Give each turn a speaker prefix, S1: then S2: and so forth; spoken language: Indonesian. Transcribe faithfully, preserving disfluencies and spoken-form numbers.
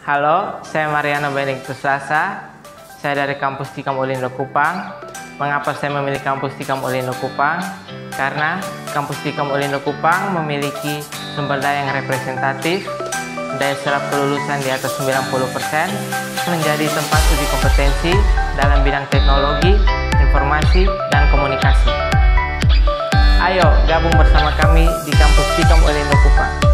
S1: Halo, saya Mariano Benedictus Lasa. Saya dari kampus Tikam Ulindo Kupang. Mengapa saya memilih kampus Tikam Ulindo Kupang? Karena kampus Tikam Ulindo Kupang memiliki sumber daya yang representatif, daya serap kelulusan di atas sembilan puluh persen, menjadi tempat uji kompetensi dalam bidang teknologi, informasi, dan komunikasi. Ayo gabung bersama kami di kampus Tikam Ulindo Kupang.